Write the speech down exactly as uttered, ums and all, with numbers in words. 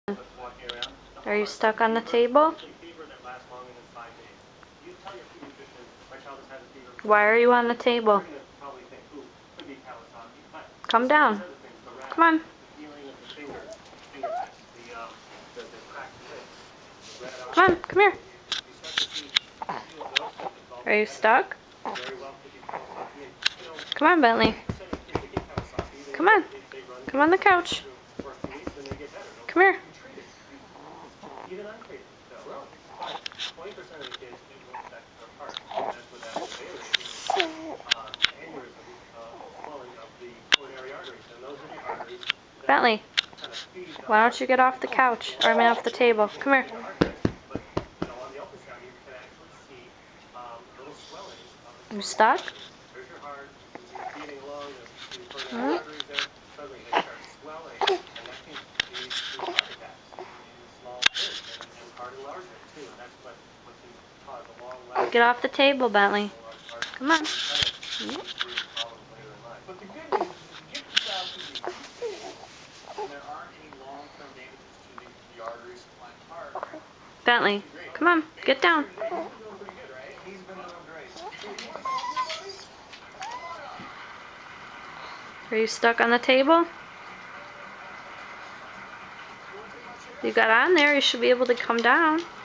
Are you stuck on the table? Why are you on the table? Come down. Come on. Come on, come here. Are you stuck? Come on, Bentley. Come on. Come on the couch. Come here. Bentley, why don't you get off the couch? Or I mean off the table. Come here. You stuck? Huh? Get off the table, Bentley. Come on. Bentley, come on, get down. Are you stuck on the table? You got on there, you should be able to come down.